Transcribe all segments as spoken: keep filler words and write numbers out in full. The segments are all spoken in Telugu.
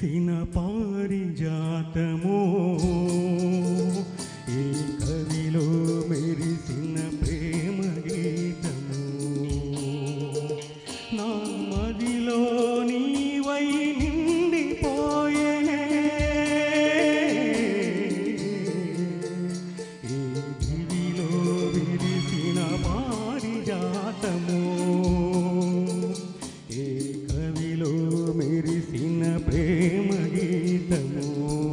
విరిసిన పారిజాతము ఈ కవిలో మెరిసిన ప్రేమ గీతము నా మదిలో నీవై నిండిపోయే ఈ దివిలో విరిసిన పారిజాతము ఈ కవిలో మెరిసిన ప్రేమ గీతము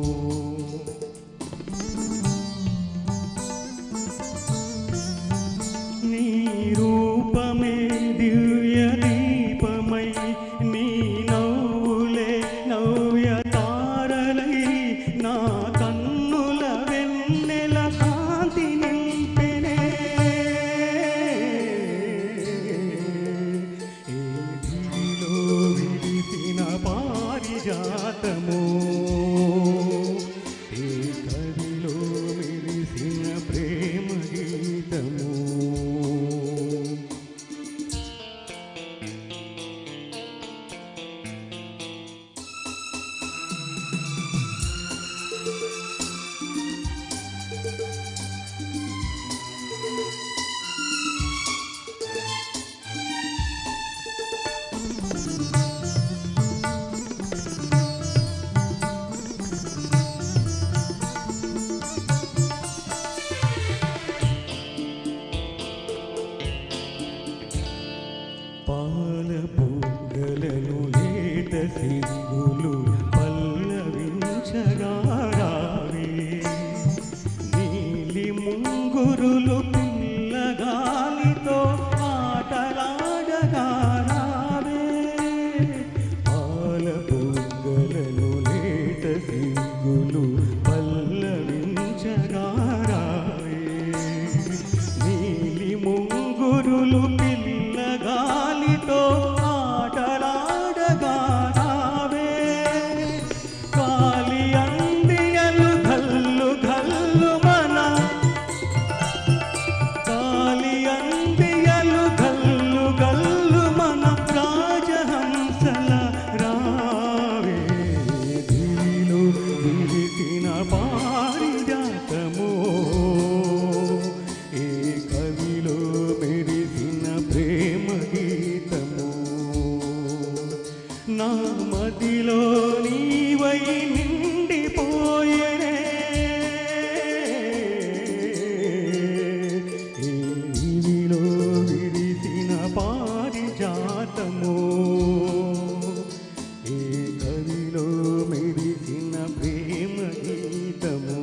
నీ రూపమే దివ్య దీపమై నీ నవ్వులే నవ్య తారలై నా కన్నుల వెన్నెల కాంతి నింపెనే ఈ దివిలో విరిసిన పారిజాతము ఈ కవిలో మెరిసిన ప్రేమ గీతము పాల బుగ్గలను లేత సిగ్గులు పల్లవించగా రావే నీలి ముంగురులు పిల్లగాలితో ఆటలాడగా రావే పాల బుగ్గలను లేత సిగ్గులు పల్లవించగా రావే నీలి ముంగురులు గాలితో ఆటలాడగా రావే కాలి అందియలు గల్లు గల్లు మన కాలి అందియలు గల్లు గల్లు మన రాజహంసల రావే దివిలో విరిసిన పారిజాతము ఈ కవిలో మెరిసిన ప్రేమ గీతము నా మదిలో నీవై నిండిపోయేనే ఈ దివిలో విరిసిన పారిజాతము ఈ కవిలో మెరిసిన ప్రేమ గీతము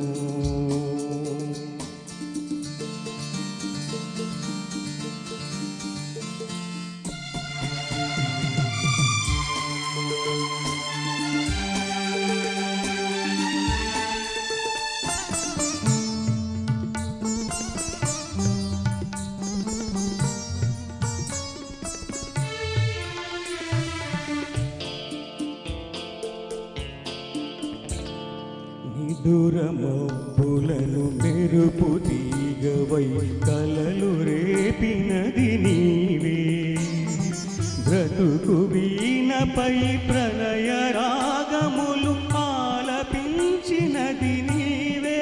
నిదురమబ్బులను మెరుపు తీగవై కలలు రేపినది నీవే బ్రతుకు వీణపై ప్రళయ రాగములు ఆలపించినది నీవే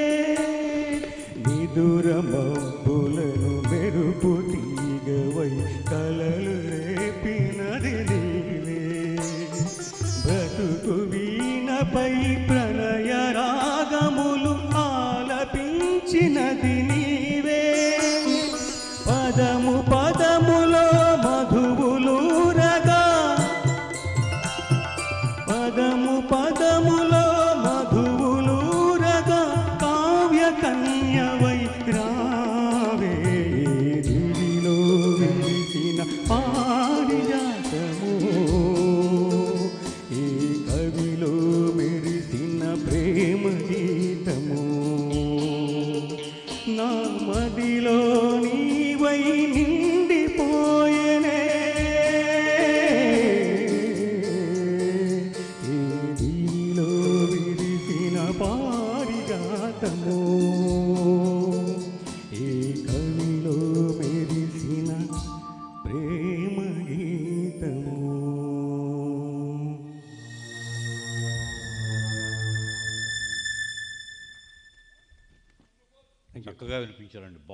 నిదురమబ్బులను మెరుపు తీగవై కలలు రేపినది నీవే బ్రతుకు వీణపై ప్రళయ రాగములు ఆలపించినది నీవే పదము పదములో మధువులూరగా పదము పదములో మధువులూరగా కావ్య కన్యవై రావే దివిలో విరిసిన పారిజాతము ఈ కవిలో మెరిసిన ప్రేమ గీతము నా మదిలో నీవై నిండిపోయేనే ఈ దివిలో విరిసిన పారిజాతము ఈ కవిలో మెరిసిన ప్రేమ గీతము చెప్పు. చక్కగా వినిపించారండి.